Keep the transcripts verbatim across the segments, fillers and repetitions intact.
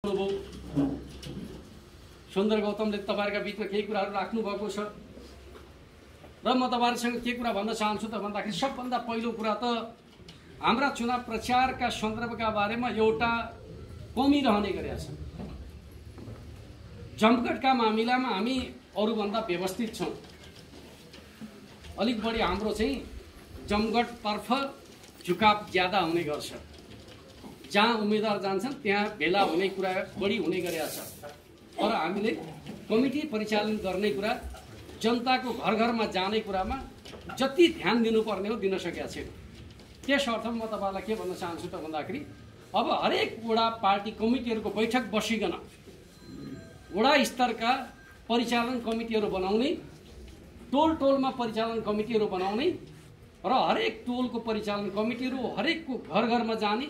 सुन्दर गौतमले तपाईहरुका बीचमा केही कुराहरु राख्नु भएको छ र म तपाईहरुसँग के कुरा भन्न चाहन्छु त भन्दाखेरि सबभन्दा पहिलो कुरा त हाम्रा चुनाव प्रचारका सन्दर्भका बारेमा एउटा कमी रहने गरेछ। जमघटका मामिलामा हामी अरूभन्दा व्यवस्थित छौं। अलिक बढी हाम्रो चाहिँ जमघटतर्फ झुकाव ज्यादा हुने गर्छ। जहाँ उम्मेदवार जान्छन् त्यहाँ भेला हुने कुरा बढी हुने गरेछ। तर हामीले कमिटी परिचालन गर्ने कुरा, जनताको घर घरमा जाने कुरामा जति ध्यान दिनुपर्ने हो दिन सकेका छैन। त्यस अर्थमा म तपाईलाई के भन्न चाहन्छु त भन्दाखेरि अब हरेक वडा पार्टी कमिटीहरुको बैठक बसिकन वडा स्तरका परिचालन कमिटीहरु बनाउने, टोल टोलमा परिचालन कमिटीहरु बनाउने र हरेक टोलको परिचालन कमिटीहरु हरेकको घर घरमा जाने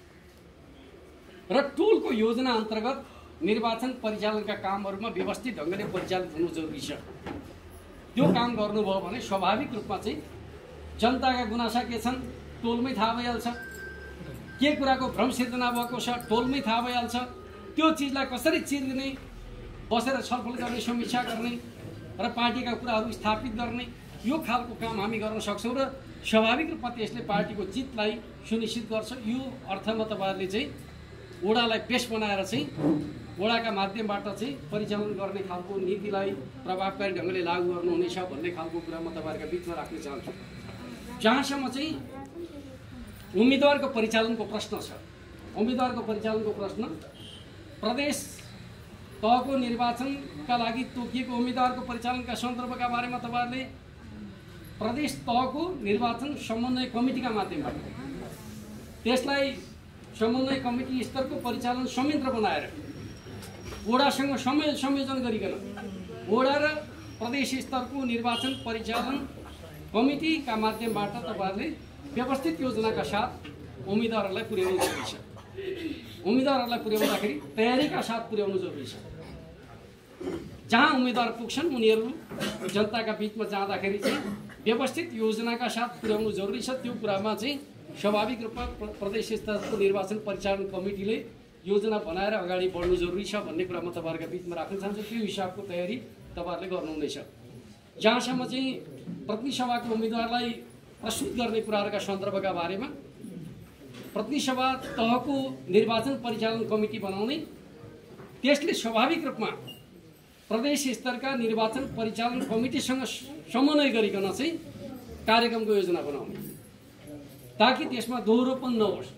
र टोलको योजना अन्तर्गत निर्वाचन परिचालनका कामहरुमा व्यवस्थित ढंगले परिचालित हुनु जरुरी छ। त्यो काम गर्नुभयो भने स्वाभाविक रूपमा चाहिँ जनताका गुनासा के छन् टोलमै थाहा भइहाल्छ। के कुराको भ्रम सिर्जना भएको छ टोलमै थाहा भइहाल्छ। त्यो चीजलाई कसरी चिर्ने, बसेर छलफल गर्ने, समीक्षा गर्ने र पार्टीका कुराहरु स्थापित गर्ने, यो खालको काम हामी गर्न सक्छौं र स्वाभाविक रूपमा त्यसले पार्टीको जितलाई सुनिश्चित गर्छ। यो अर्थमा तपाईहरुले चाहिँ वडालाई बेस बनाएर चाहिँ वडाका माध्यमबाट चाहिँ परिचालन गर्ने खालको नीतिलाई प्रभावकारी ढंगले लागू गर्नुहुनेछ भन्ने खालको कुरा म तपाईहरुका बीचमा राख्न चाहन्छु। जहाँसम्म चाहिँ उम्मेदवारको परिचालनको प्रश्न छ, उम्मेदवारको परिचालनको प्रश्न प्रदेश तहको निर्वाचनका लागि तोकिएको उम्मेदवारको परिचालनका सन्दर्भका बारेमा तपाईहरुले प्रदेश तहको निर्वाचन समन्वय कमिटीका माध्यमबाट त्यसलाई समन्वय कमिटी स्तरको परिचालन संयन्त्र बनाएर वडासँग समय संयोजन गरिकन वडा र प्रदेश स्तरको निर्वाचन परिचालन कमिटीका माध्यमबाट तपाईहरुले व्यवस्थित योजनाका साथ उम्मेदवारहरूलाई पुर्याउनु जरुरी छ। उम्मेदवारहरूलाई पुर्याउँदाखेरि तयारीका साथ पुर्याउनु जरुरी छ। जहाँ उम्मेदवार पुग्छन् उनीहरू जनताका बीचमा जाँदाखेरि चाहिँ व्यवस्थित योजनाका साथ पुर्याउनु जरुरी छ। त्यो कुरामा चाहिँ स्वाभाविक रूपमा प्रदेश स्तरको निर्वाचन परिचालन कमिटीले योजना बनाएर अगाडि बढ्नु जरुरी छ भन्ने कुरा म तपाईहरुका बीचमा राख्न चाहन्छु। त्यो हिसाबको तयारी तपाईहरुले गर्नुहुनेछ। जहाँसम्म चाहिँ प्रतिनिधि सभाको उम्मेदवारलाई प्रस्तुत गर्ने कुराहरुका सन्दर्भका बारेमा प्रतिनिधि सभा तहको निर्वाचन परिचालन कमिटी बनाउने, त्यसले स्वाभाविक रूपमा प्रदेश स्तरका निर्वाचन परिचालन कमिटीसँग समन्वय गरिकन चाहिँ कार्यक्रमको योजना बनाउने, ताकि त्यसमा दोहोरोपन नहोस्।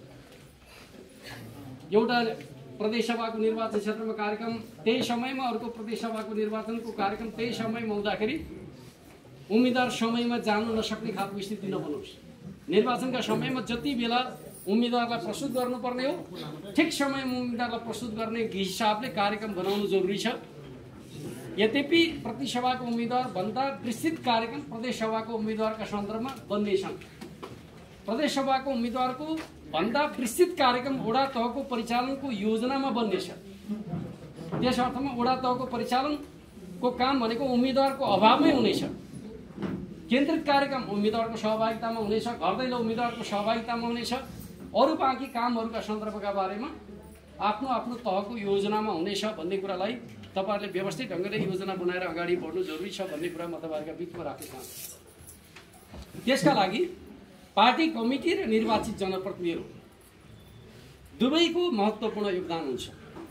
एउटा प्रदेश सभाको निर्वाचन क्षेत्रमा कार्यक्रम त्यही समयमा, अर्को प्रदेश सभाको निर्वाचनको कार्यक्रम त्यही समयमा हुँदाखेरि उम्मेदवार समयमा जान नसक्ने खालको स्थिति नबनोस्। निर्वाचनका समयमा जति बेला उम्मेदवारलाई प्रस्तुत गर्नुपर्ने हो ठिक समयमा उम्मेदवारलाई प्रस्तुत गर्ने हिसाबले कार्यक्रम बनाउनु जरुरी छ। यद्यपि प्रतिनिधि सभाको उम्मेदवार भन्दा विस्तृत कार्यक्रम प्रदेश सभाको उम्मेदवारका सन्दर्भमा बन्नेछन्। प्रदेश सभाको उम्मेदवारको भन्दा विस्तृत कार्यक्रम वडा तहको परिचालनको योजनामा बन्नेछ। त्यस अर्थमा वडा तहको परिचालनको काम भनेको उम्मेदवारको अभावमै हुनेछ। केन्द्रित कार्यक्रम उम्मेदवारको सहभागितामा हुनेछ, घर दैलो उम्मेदवारको सहभागितामा हुनेछ। अरू बाँकी कामहरुका सन्दर्भका बारेमा आफ्नो आफ्नो तहको योजनामा हुनेछ भन्ने कुरालाई तपाईहरुले व्यवस्थित ढंगले योजना बनाएर अगाडि बढ्नु जरुरी छ भन्ने कुरा म तपाईहरुका बीचमा राख्न चाहन्छु। त्यसका लागि पार्टी कमिटी र निर्वाचित जनप्रतिनिधिहरू दुवैको महत्त्वपूर्ण योगदान हुन्छ।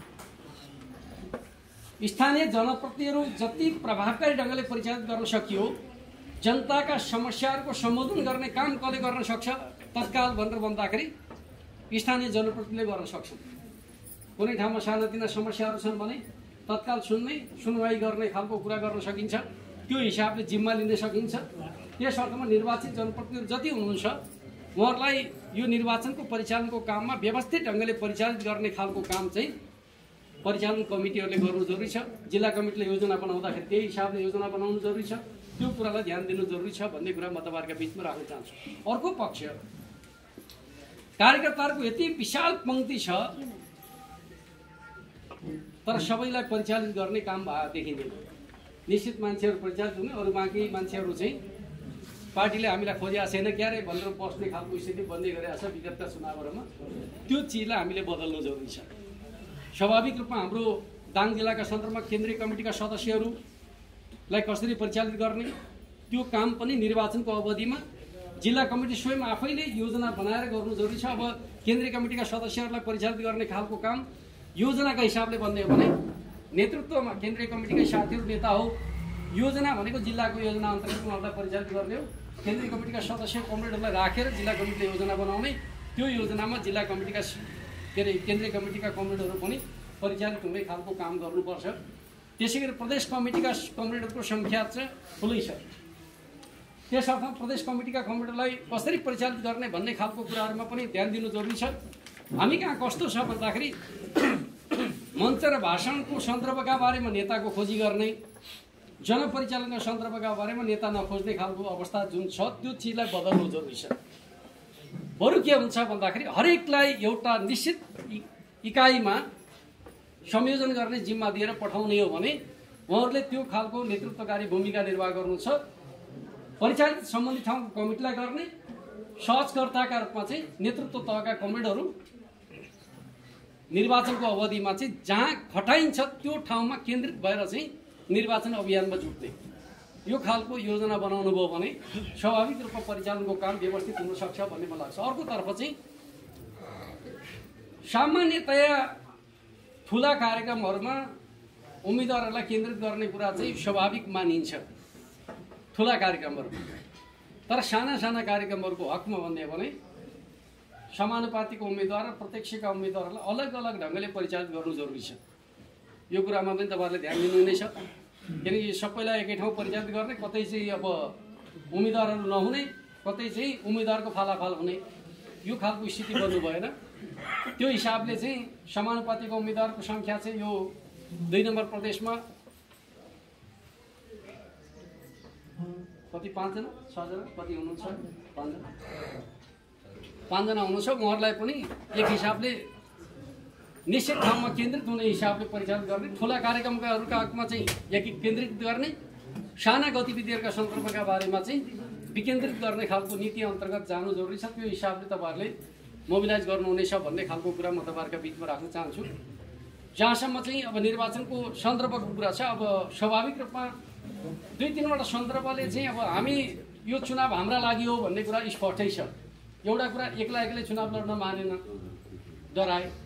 स्थानीय जनप्रतिनिधिहरू जति प्रभावकारी ढंगले परिचालित गर्न सकियो, जनताका समस्याहरूको सम्बोधन गर्ने काम कसले गर्न सक्छ तत्काल भनेर भन्दाखेरि स्थानीय जनप्रतिनिधिले गर्न सक्छन्। कुनै ठाउँमा सानातिना समस्याहरू छन् भने तत्काल सुन्ने, सुनवाई गर्ने खालको कुरा गर्न सकिन्छ। त्यो हिसाबले जिम्मा लिन सकिन्छ। त्यस अर्थमा निर्वाचित जनप्रतिनिधिहरू जति हुनुहुन्छ उहाँहरूलाई यो निर्वाचनको परिचालनको काममा व्यवस्थित ढंगले परिचालित गर्ने खालको काम चाहिँ परिचालन कमिटीहरूले गर्नु जरुरी छ। जिल्ला कमिटीले योजना बनाउँदाखेरि त्यही हिसाबले योजना बनाउनु जरुरी छ। त्यो कुरालाई ध्यान दिनु जरुरी छ भन्ने कुरा म तपाईहरुका बीचमा राख्न चाहन्छु। अर्को पक्ष कार्यकर्ताहरूको यति विशाल पंक्ति छ तर सबैलाई परिचालित गर्ने काम देखिँदैन। निश्चित मान्छेहरू परिचालित हुने, अरू बाँकी मान्छेहरू चाहिँ पार्टीले हामीलाई खोजेको छैन क्यारे भनेर बस्ने खालको स्थिति बन्दै गरेको छ विगतका चुनावहरूमा। त्यो चिजलाई हामीले बदल्नु जरुरी छ। स्वाभाविक रूपमा हाम्रो दाङ जिल्लाका सन्दर्भमा केन्द्रीय कमिटीका सदस्यहरूलाई कसरी परिचालित गर्ने त्यो काम पनि निर्वाचनको अवधिमा जिल्ला कमिटी स्वयं आफैले योजना बनाएर गर्नु जरुरी छ। अब केन्द्रीय कमिटीका सदस्यहरूलाई परिचालित गर्ने खालको काम योजनाका हिसाबले बन्ने हो भने नेतृत्वमा केन्द्रीय कमिटीकै साथीहरू नेता हो, योजना भनेको जिल्लाको योजना अन्तर्गत उहाँहरूलाई परिचालित गर्ने हो। केन्द्रीय कमिटीका सदस्य कमरेडहरूलाई राखेर जिल्ला कमिटीले योजना बनाउने, त्यो योजनामा जिल्ला कमिटीका के अरे केन्द्रीय कमिटीका कमरेडहरू पनि परिचालित हुने खालको काम गर्नुपर्छ। त्यसै गरी प्रदेश कमिटीका कमरेडहरूको सङ्ख्या चाहिँ ठुलै छ, त्यस अर्थमा प्रदेश कमिटीका कमरेडरलाई कसरी परिचालित गर्ने भन्ने खालको कुराहरूमा पनि ध्यान दिनु जरुरी छ। हामी कहाँ कस्तो छ भन्दाखेरि मञ्च र भाषणको सन्दर्भका बारेमा नेताको खोजी गर्ने, जनपरिचालनका सन्दर्भका बारेमा नेता नखोज्ने खालको अवस्था जुन छ त्यो चिजलाई बदल्नु जरुरी छ। बरु के हुन्छ भन्दाखेरि हरेकलाई एउटा निश्चित इकाइमा संयोजन गर्ने जिम्मा दिएर पठाउने हो भने उहाँहरूले त्यो खालको नेतृत्वकारी भूमिका निर्वाह गर्नु छ। परिचालित सम्बन्धित ठाउँको कमिटीलाई गर्ने, सहजकर्ताका रूपमा चाहिँ नेतृत्व तहका कमरेडहरू निर्वाचनको अवधिमा चाहिँ जहाँ खटाइन्छ त्यो ठाउँमा केन्द्रित भएर चाहिँ निर्वाचन अभियानमा जुट्ने, यो खालको योजना बनाउनु भयो भने स्वाभाविक रूपमा परिचालनको काम व्यवस्थित हुन सक्छ भन्ने मलाई लाग्छ। अर्कोतर्फ चाहिँ सामान्यतया ठुला कार्यक्रमहरूमा उम्मेदवारहरूलाई केन्द्रित गर्ने कुरा चाहिँ स्वाभाविक मानिन्छ ठुला कार्यक्रमहरू, तर साना साना कार्यक्रमहरूको हकमा भन्ने हो भने समानुपातिक उम्मेदवार र प्रत्यक्षका उम्मेदवारहरूलाई अलग अलग ढङ्गले परिचालित गर्नु जरुरी छ। यो कुरामा पनि तपाईँहरूले ध्यान दिनु नै छ, किनकि सबैलाई एकै ठाउँ परिचालित गर्ने, कतै चाहिँ अब उम्मेदवारहरू नहुने, कतै चाहिँ उम्मेदवारको फालाफाल हुने, यो खालको स्थिति बन्नु भएन। त्यो हिसाबले चाहिँ समानुपातिक उम्मेदवारको सङ्ख्या चाहिँ यो दुई नम्बर प्रदेशमा कति पाँचजना छजना कति हुनुहुन्छ पाँचजना पाँचजना हुनुहुन्छ। उहाँहरूलाई पनि एक हिसाबले निश्चित ठाउँमा केन्द्रित हुने हिसाबले परिचालित गर्ने, ठुला कार्यक्रमकाहरूका हकमा चाहिँ एकी केन्द्रित गर्ने, साना गतिविधिहरूका सन्दर्भका बारेमा चाहिँ विकेन्द्रित गर्ने खालको नीति अन्तर्गत जानु जरुरी छ। त्यो हिसाबले तपाईँहरूले मोबिलाइज गर्नुहुनेछ भन्ने खालको कुरा म तपाईँहरूका बिचमा राख्न चाहन्छु। जहाँसम्म चाहिँ अब निर्वाचनको सन्दर्भको कुरा छ, अब स्वाभाविक रूपमा दुई तिनवटा सन्दर्भले चाहिँ अब हामी यो चुनाव हाम्रा लागि हो भन्ने कुरा स्पष्टै छ। एउटा कुरा एक्लै एक्लै चुनाव लड्न मानेन, डराए,